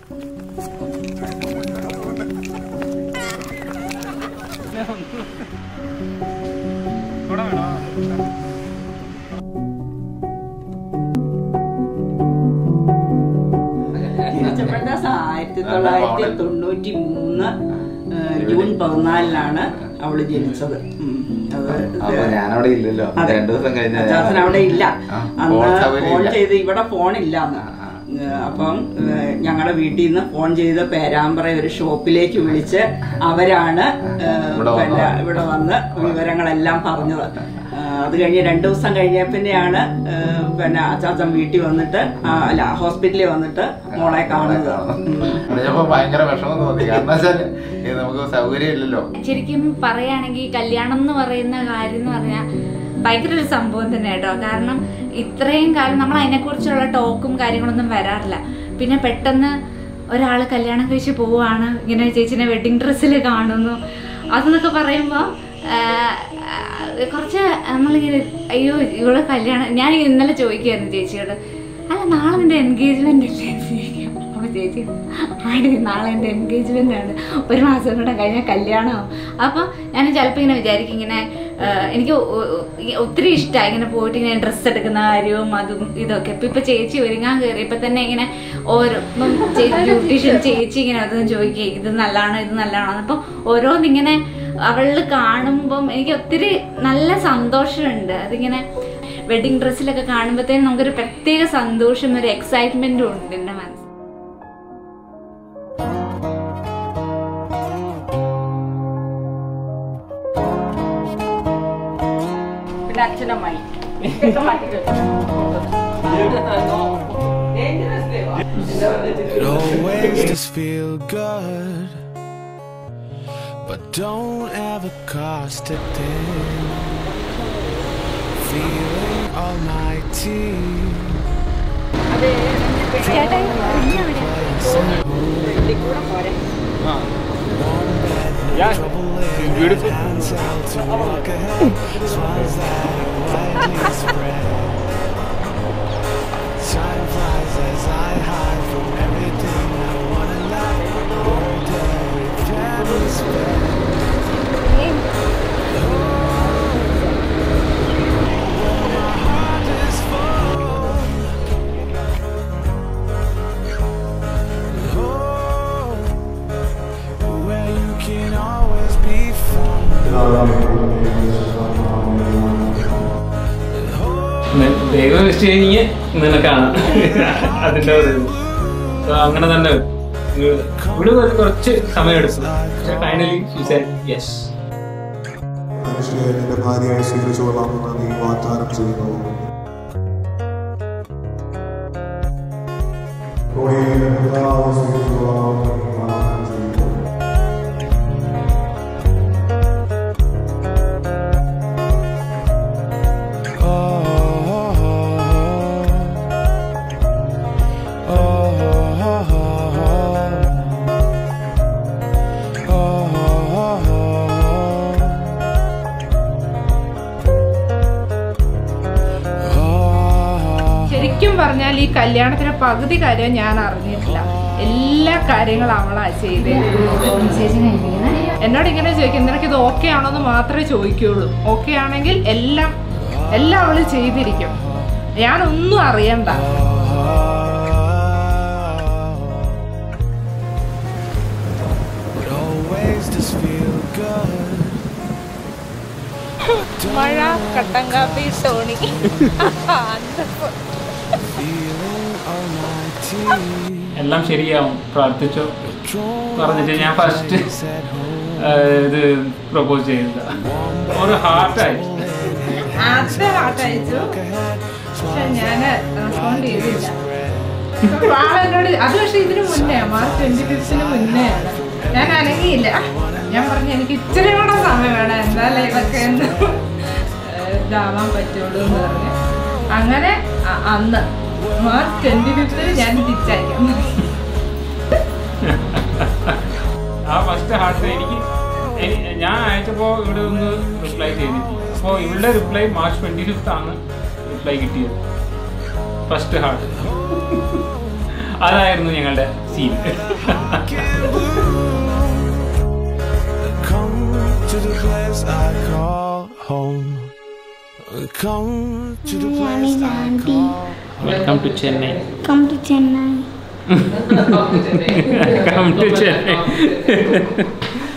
1993 June 14 അവള് ജനിച്ചത്. ഞാനവിടെ ഇല്ലല്ലോ, അച്ചാച്ചൻ അവിടെ ഇല്ല. അന്ന് ഫോൺ ചെയ്ത്, ഇവിടെ ഫോണില്ല അന്ന്. അപ്പം ഞങ്ങളുടെ വീട്ടിൽ നിന്ന് ഫോൺ ചെയ്ത് പേരാമ്പ്ര ഒരു ഷോപ്പിലേക്ക് വിളിച്ച് അവരാണ് ഇവിടെ വന്ന് വിവരങ്ങളെല്ലാം പറഞ്ഞത്. അത് കഴിഞ്ഞ് 2 ദിവസം കഴിഞ്ഞപ്പിന്നെയാണ് പിന്നെ അച്ചാച്ചൻ വീട്ടിൽ വന്നിട്ട് അല്ല ഹോസ്പിറ്റലിൽ വന്നിട്ട് മോളെ കാണുന്നത്. ഭയങ്കര വിഷമം തോന്നി, കാരണം നമുക്ക് സൗകര്യം ഇല്ലല്ലോ. ശരിക്കും പറയുകയാണെങ്കിൽ കല്യാണം എന്ന് പറയുന്ന കാര്യം എന്ന് പറഞ്ഞാൽ ഭയങ്കര ഒരു സംഭവം തന്നെ കേട്ടോ. കാരണം ഇത്രയും കാലം നമ്മൾ അതിനെക്കുറിച്ചുള്ള ടോക്കും കാര്യങ്ങളൊന്നും വരാറില്ല. പിന്നെ പെട്ടെന്ന് ഒരാൾ കല്യാണം കഴിച്ച് പോവുകയാണ്, ഇങ്ങനെ ചേച്ചിനെ വെഡിങ് ഡ്രസ്സിൽ കാണുന്നു, അതെന്നൊക്കെ പറയുമ്പോൾ കുറച്ച് നമ്മളിങ്ങനെ അയ്യോ ഇവിടെ കല്യാണം. ഞാൻ ഇന്നലെ ചോദിക്കുമായിരുന്നു ചേച്ചിയോട്, അല്ല നാളെ നിന്റെ എൻഗേജ്മെന്റ് ഇല്ലേ ചോദിക്കും. അപ്പോൾ ചേച്ചി ആടി നാളെ എൻ്റെ എൻഗേജ്മെന്റ് ആണ്, 1 മാസം കൂടെ കഴിഞ്ഞാൽ കല്യാണമാവും. അപ്പം ഞാൻ ചിലപ്പോൾ ഇങ്ങനെ വിചാരിക്കും, ഇങ്ങനെ എനിക്ക് ഒത്തിരി ഇഷ്ടമായി ഇങ്ങനെ പോയിട്ട് ഇങ്ങനെ ഡ്രസ്സ് എടുക്കുന്ന കാര്യവും അതും ഇതൊക്കെ. ഇപ്പം ചേച്ചി ഒരുങ്ങാൻ കയറിയപ്പോൾ തന്നെ ഇങ്ങനെ ഓരോ ബ്യൂട്ടീഷ്യൻ ചേച്ചി ഇങ്ങനെ അതൊന്നും ചോദിക്കുക, ഇത് നല്ലതാണോ ഇത് നല്ലതാണോ. അപ്പം ഓരോന്നിങ്ങനെ അവളിൽ കാണുമ്പം എനിക്ക് ഒത്തിരി നല്ല സന്തോഷമുണ്ട്. അതിങ്ങനെ വെഡിങ് ഡ്രസ്സിലൊക്കെ കാണുമ്പോഴത്തേനും നമുക്കൊരു പ്രത്യേക സന്തോഷം, ഒരു എക്സൈറ്റ്മെന്റും ഉണ്ട് എൻ്റെ മനസ്സിൽ. പിന്നെ അച്ഛനമ്മായി but don't ever cost a thing. Feeling almighty. Yeah, she's beautiful. Time flies as I hide from everything I wanna love. Hold every penny spent. My heart is full. Where you can always be found. വേഗം വെച്ച് കഴിഞ്ഞ് നിനക്കാണ് അതിൻ്റെ അങ്ങനെ തന്നെ ഇവിടെ കുറച്ച് സമയം എടുത്തു. പക്ഷെ ഫൈനലി ഷീ സെഡ് യെസ്. എന്റെ ഭാര്യയായി സ്വീകരിച്ചുകൊള്ളാമെന്ന് നീ വാഗ്ദാനം ചെയ്യുന്നു. ശരിക്കും പറഞ്ഞാൽ ഈ കല്യാണത്തിന് പകുതി കാര്യം ഞാൻ അറിഞ്ഞിട്ടില്ല. എല്ലാ കാര്യങ്ങളും അവളാ ചെയ്തേ. എന്നോട് ഇങ്ങനെ ചോദിക്കും, നിനക്കിത് ഓക്കെ ആണോന്ന് മാത്രമേ ചോദിക്കുള്ളൂ. ഓക്കെ ആണെങ്കിൽ എല്ലാം അവള് ചെയ്തിരിക്കും, ഞാനൊന്നും അറിയണ്ട. മഴ, കട്ടൻ കാപ്പി, ടോണി. എല്ലാം ശരിയാവും, പ്രാർത്ഥിച്ചോ പറഞ്ഞിട്ട് ഞാൻ ഫസ്റ്റ് ഇത് പ്രപ്പോസ് ചെയ്തത് ഒരു ഹാർട്ട് അയച്ചു. ആദ്യത്തെ ഹാർട്ട് അയച്ചു, പക്ഷെ ഞാൻ റെസ്പോണ്ട് ചെയ്തില്ല. എന്നോട് അത് പക്ഷെ ഇതിന് മുന്നേ മാർച്ച് 25 മുന്നേയാണ്. ഞാൻ അനങ്ങിയില്ല. ഞാൻ പറഞ്ഞു എനിക്ക് ഇച്ചിരി കൂടെ സമയം വേണം, എന്നാലേ ഇതൊക്കെ ഒന്ന് ഇതാവാൻ പറ്റുള്ളൂ എന്ന് പറഞ്ഞു. അങ്ങനെ അന്ന് മാർച്ച് 25 ഞാൻ തിരിച്ചയക്കാം. ആ ഫസ്റ്റ് ഹാർട്ട് എനിക്ക് ഞാൻ അയച്ചപ്പോൾ ഇവിടെ ഒന്ന് റിപ്ലൈ ചെയ്തിട്ടില്ല. അപ്പോൾ ഇവളുടെ റിപ്ലൈ മാർച്ച് 25 റിപ്ലൈ കിട്ടിയത്, ഫസ്റ്റ് ഹാർട്ട്. അതായിരുന്നു ഞങ്ങളുടെ scene. Come to the place I call home. Come to the place I call. Welcome to Chennai. Come to Chennai. Come to Chennai.